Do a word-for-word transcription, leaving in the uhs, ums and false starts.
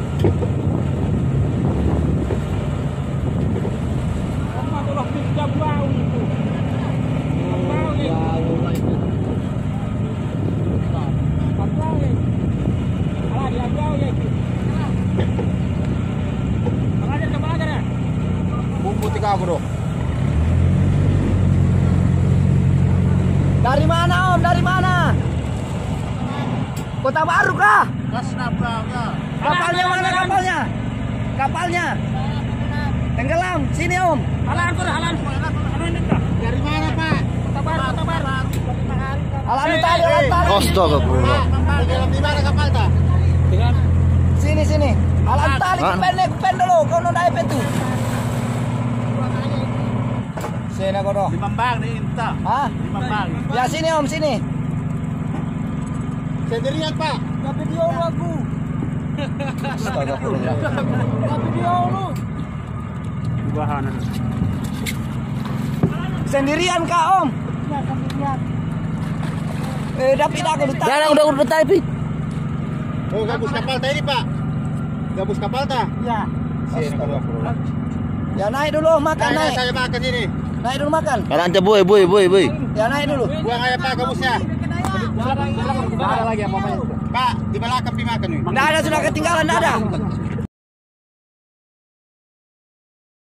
Dari mana Om? Dari mana? Kota Baru kah? Kapalnya mana kapalnya? Kapalnya? Tenggelam. Sini Om. Halan kur, halan. Dari mana Pak? Kota Baru, Kota Baru. Halan tali, halan tali. Astagfirullah. Tenggelam di mana kapal ta? Sini sini. Halan tali, kupen deh, kupen dulu. Kau nunda apa itu? Sini kau doh. Di Mambang nih entah. Hah? Di Mambang. Ya sini Om, sini. Sendirian Pak. Gak video lu aku. Astagfirullah. Gak video lu. Bahan. Sendirian kah Om? Ya sendirian. Eh, David aku udah Jangan udah udah tapi. Oh, gabus kapal tadi Pak. Gabus kapal ta? Ya. Sini kau doh. Ya naik dulu makan Nah, naik. saya makan sini. Naik dulu makan. Kalau anda boy boy boy boy. Ya naik dulu. Buang aja Pak gabusnya. Ada lagi apa-apa? Pak, di belakang dimakan nih. Nggak ada sudah ketinggalan, nggak ada.